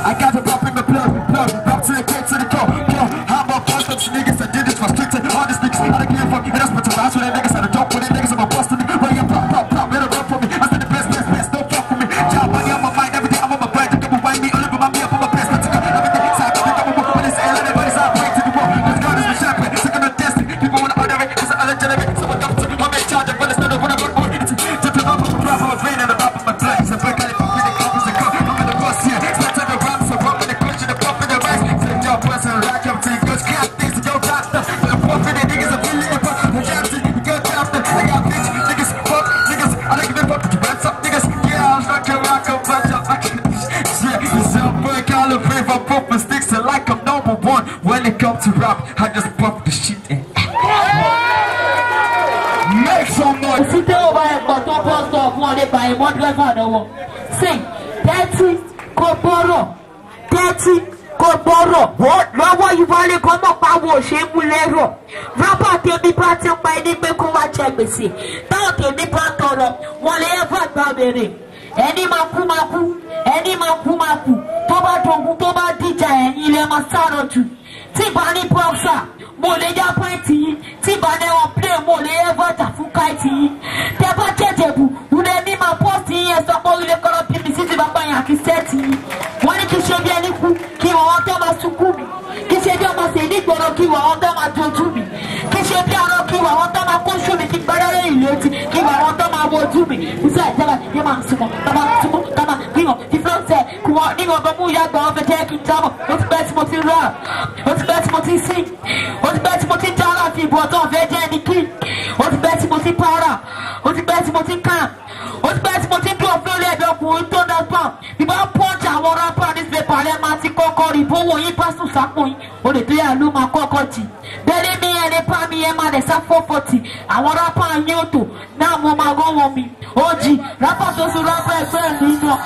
I got the pop in the blood, pop to the core, to the core. How about bust up niggas? I did this for strict all these niggas. I don't give a fuck, and that's what to rise with that niggas. I don't talk with that niggas, I'm a bustin'. Why you pop, better run for me. I said the best, don't fuck with me. Job money on my mind, everything I'm on my brain. You can rewind me, all over my me up on my best. Let's go, everything inside, I'm gonna when it's air, everybody's out, wait to the wall. Let's go, this is champagne, second of destiny. People wanna order it, it's an other generation. Someone come to me, I'm in charge, I'm gonna stand up when I'm on it. Just to up, I'm a vein and I'm up in my place. So break out it, I'm in the coffers and come. I'm in the bus here, start to the rhymes, so I'm in the question, the pump in the rice. Take your blessing, rock up to you, good scap things, and your top stuff. For the pump in the niggas, I'm feeling the pump. The Jackson, you good top stuff. I got bitch, niggas, fuck, niggas. I don't give a fuck, you rats up, niggas. Yeah, I'm fucking rock up, bunch up. Yeah, it's a break all the way from pumping sticks, and like I'm number one. When it comes to rap, I just pump the shit in. Make some noise. Si t'es au bail, quand on pense qu'on prend des bails, moi je vais faire de vous. C'est Tati Koboro. Tati Koboro. Lọ́wọ́ ìwọlé kan náà pàwọ̀ ṣe mú lẹ́rọ̀. Rábà tèmi bá ti pa ẹni pé kó wá jẹ gbèsè. Táwọn tèmi bá tọrọ, wọ́n lè fà gbà bèrè. Ẹni máa kú máa kú, ẹni máa kú máa kú. Tó bá dogun tó bá dìjà ẹ̀yìn ilẹ̀ máa sáré jù. Tí bá ní bọ́ọ̀sà, mo lè já pẹ́ǹtì yìí. Tí bá ní wọn plé, mo lè ẹ́fọ́ jà fún káìtì yìí. Tẹ́ bá jẹ́jẹ̀ bù, wúlẹ̀ ní máa pọ́ọ̀sì yìí ẹ̀ sọ pé orílẹ̀ kọ́lọ́ bí mi sí ti bá báyà kí sẹ́ẹ̀tì yìí. Wọ́n ní kí ṣe bí ẹni kú, kí wọ́n tó máa sunkún mi. Kí ṣe bí ọmọ sì ní ìgboro, kí wọ́n tó máa dojú mi. Kí ṣe bí ọ̀rọ̀, kí wọ́n tó máa kóṣù mi, kí gbẹ́rẹ́ ìlú ti, kí wọ́n tó máa wojú mi. Bísí àìjẹ́bà yóò máa súnmọ́, tọ́ba súnmọ́, tọ́ba gbìyànjú, fi fúlọ́ọ̀tẹ̀, kí wọ́n ní wọn bọ́ mú ìyá àgbà wọn fẹ́ jẹ́ kí n jábọ̀. Ó ti pẹ́ tí mo ti rà, ó ti pẹ́ tí mo ti sìn, ó ti pẹ́ tí mo ti já láti ìbò ọ̀tọ̀ ọ̀fẹ́ jẹ́ ẹni kí, ó ti pẹ́ tí mo ti para, ó ti pẹ́ tí mo ti kàn, ó ti pẹ́ tí mo ti dùn ọ̀fẹ́ orí ẹ̀dọ̀ ọkùnrin tó dá pa. Ìbá pọ́ǹchì àwọn rápá ní ṣe pàrẹ́ máa ti kọ́kọ́ rí bówó yín pásù sápò yín, ó lè tó yà ló máa kọ́kọ́ jì. Bẹ́ẹ̀ni mi ẹni pa mi ẹ máa dẹ̀ sá 440, àwọn rápá yín ò tò náà mo máa gán wọn mi. Ó jì rápá tó so rápá ẹgbẹ́ mi náà.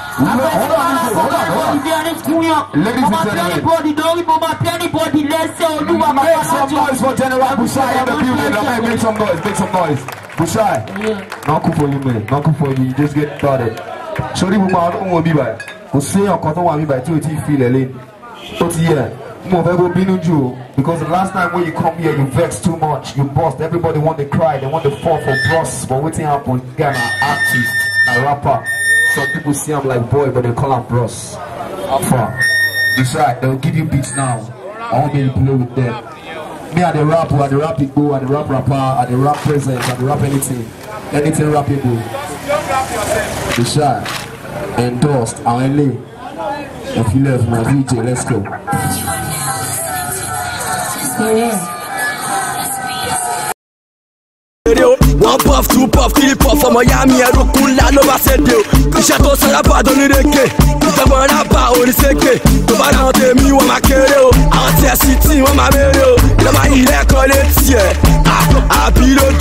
Make some noise for General Bushai in the building. Make some noise, make some noise. Bushai, not cool for you, man. Not cool for you. You just get started. Sorry, we won't be back. Because say your cotton want me by 2 feel alone. But yeah, because the last time when you come here, you vex too much, you bust. Everybody want to cry, they want to fall for bros. But what's happening? Ghana artist, a rapper. Some people see him like boy, but they call him bros. Alpha. Bushai, they'll give you beats now. I want me to play with them. Me at the rap, at the rap go, at the rap rapper, at the rap present, at the rap anything. Anything rap people. Bushai, endorsed, LA. If you left my DJ, let's go. One puff, 2 puff, 3 puff, from Miami, and Rukula, no Macedo. The Chateau Sarapa, don't need a cake. The Barapa, or the Seke. The Barante, me, one my careo. I'll tell City, one my video. The my electronics, yeah. I pilot